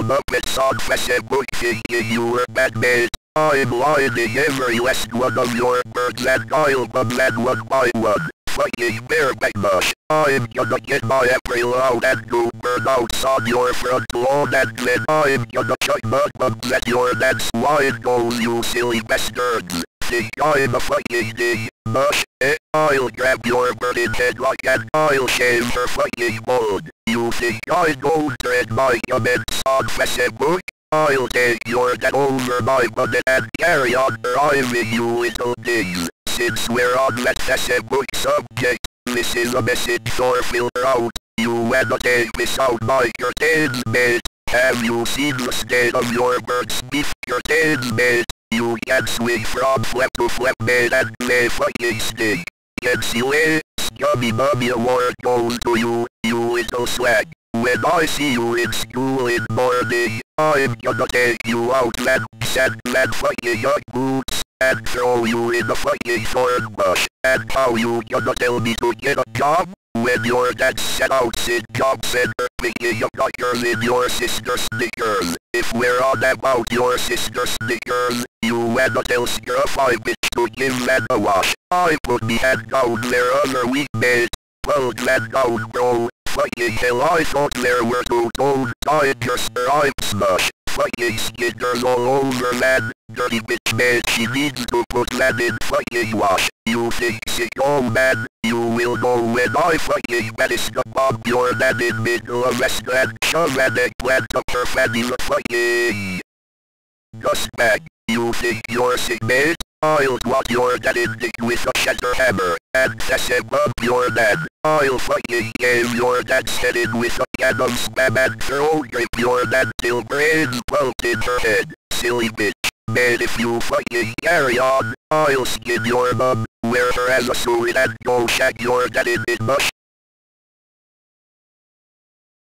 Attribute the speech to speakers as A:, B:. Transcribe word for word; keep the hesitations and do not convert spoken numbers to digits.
A: Muppets on Facebook thinking you were bad mate. I'm lining every last one of your birds and I'll bum them one by one. Fucking bareback mush. I'm gonna get my Aprilla out and go burnouts on your front lawn and then I'm gonna chuck mudbombs at your dance line goal, you silly bastards. Think I'm a fucking dig, mush, eh? I'll grab your burning headlock and I'll shave her fucking bald. You think I'm going to read my comments on Facebook? I'll take your dad over my money and carry on driving you little digs. Since we're on that Facebook subject, this is a message for filter out. You wanna take this out my curtains, mate? Have you seen the state of your bird's beef curtains, mate? You can swing from flap to flap, mate, and play fucking stick. Kensey Leigh, scummy mummy award goes to you, you little slag. When I see you in school in morning, I'm gonna take you out and sand and fucking young boots, and throw you in the fucking thorn bush. And how you gonna tell me to get a job? When your dad set out in job center picking up knickers in your sister's knickers. If we're on about your sister's knickers, you wanna tell scruffy bitch to give them a wash. I put me hand down there other week, mate. Well, hand down, bro. Fucking hell, I thought there were two tone tigers or I'm smush. Fucking skitters all over, man. Dirty bitch, man, she needs to put that in fucking wash. You think sick, oh man, you will know when I fucking manage to bomb your dad in middle of rest and shove an eggplant up her fanny the fucking dust bag. You think you're sick, mate? I'll twat your dad in dick with a shatter hammer, and fess him up your dad. I'll fucking give your dad's head in with a can of spam and throw grip your dad till brains pulp in her head. Silly bitch. Man, if you fucking carry on, I'll skin your mum, wear her as a suit and go shag your dad in mid mush.